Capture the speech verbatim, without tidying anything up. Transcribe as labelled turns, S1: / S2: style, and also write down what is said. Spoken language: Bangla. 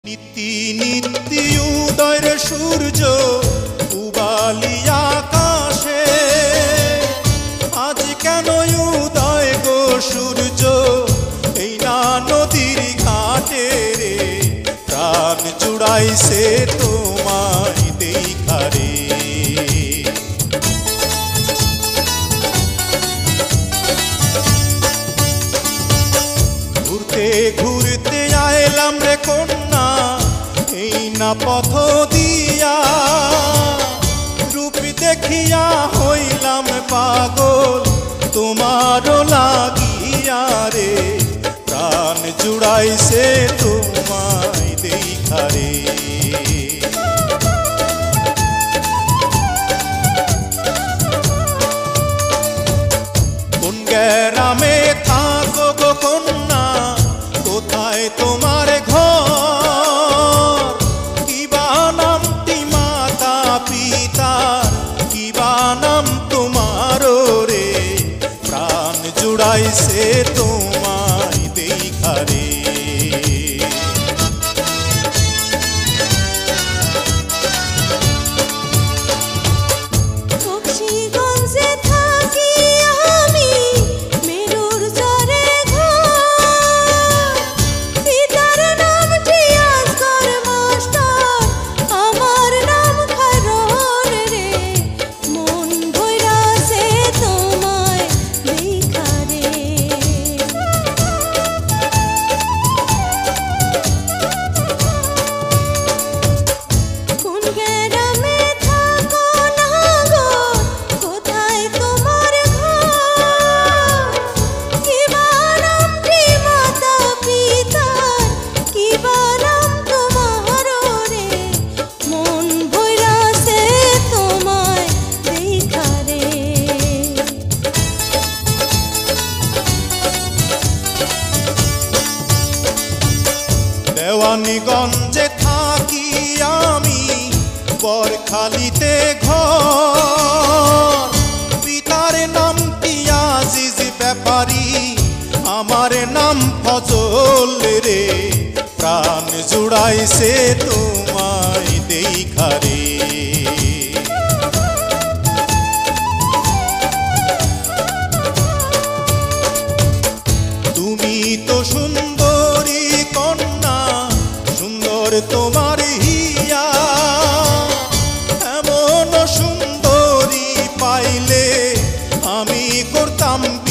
S1: নীতি নীতি উদয়ের সূর্য উবালি আকাশে, আজ কেন উদয় গো সূর্য এই না নদীর ঘাটে রে, প্রাণ জুড়াইছে তোমায় দেখা রে। ঘুরতে ঘুরতে আইলাম রে কন্যা এই না পথ দিয়া, রূপ দেখিয়া হইলাম পাগল তোমারও লাগিয়া রে, প্রাণ জুড়াইছে তোমায় দেখা রে। কোন গ্রামে থাকো গো কন্যা, কোথায় তোমার ঘর, কিবা নামটি মাতা পিতার, কিবা নাম তোমার রে, প্রাণ জুড়াইছে তোমায় দেখা রে। দেওয়ানীগঞ্জে থাকি আমি বরখালিতে ঘর, পিতার নামটি আজিজ ব্যাপারী, আমার নাম ফজল রে, প্রাণ জুড়াইছে তোমায় দেখা রে। তুমি তো সুন্দরী কন্যা, সুন্দর তোমার হিয়া, এমন সুন্দরী পাইলে আমি করতাম